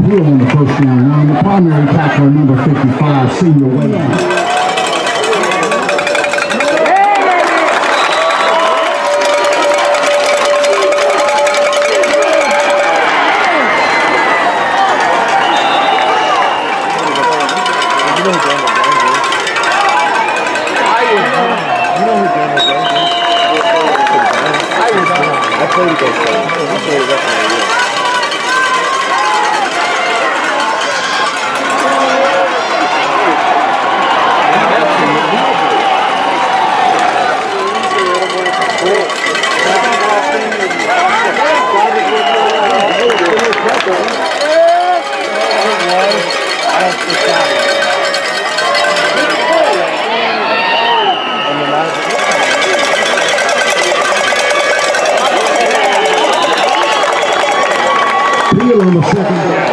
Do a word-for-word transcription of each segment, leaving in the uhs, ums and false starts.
Peel on the first down line. The primary tackler, number fifty-five, Senior Wade. Peel on the second down.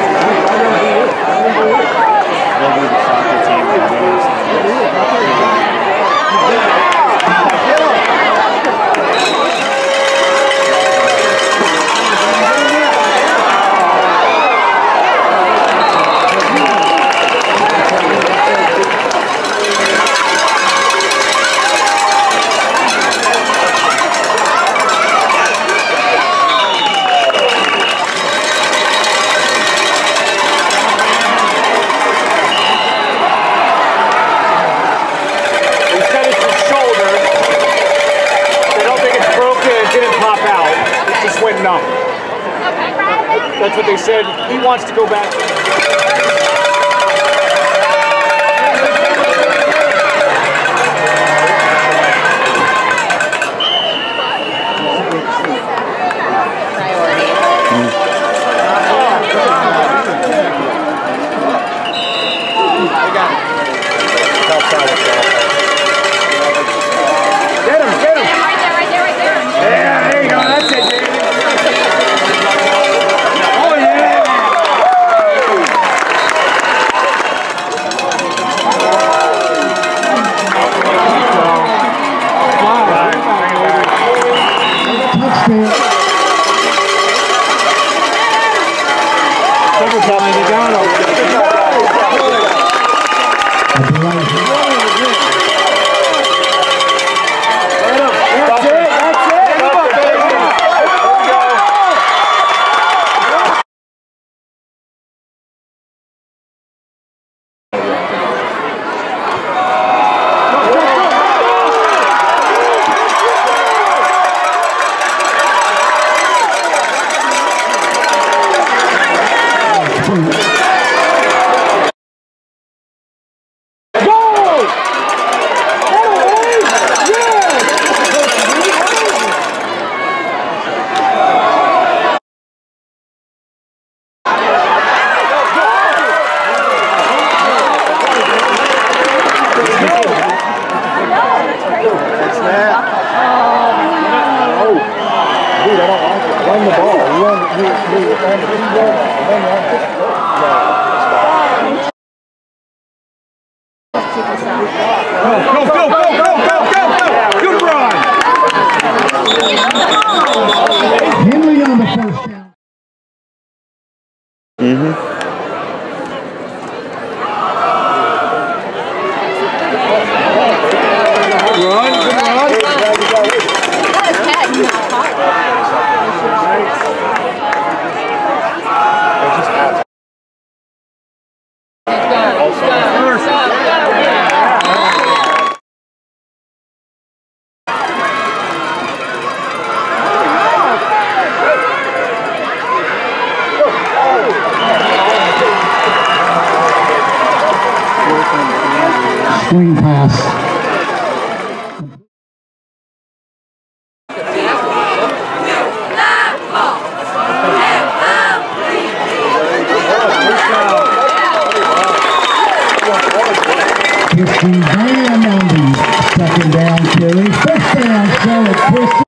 That's what they said. He wants to go back. Get him, get him. Right there, right there, right there. Yeah, there you go. That's it, David. Screen pass. Christy Van on the second down carry. First down, Charlotte Christy.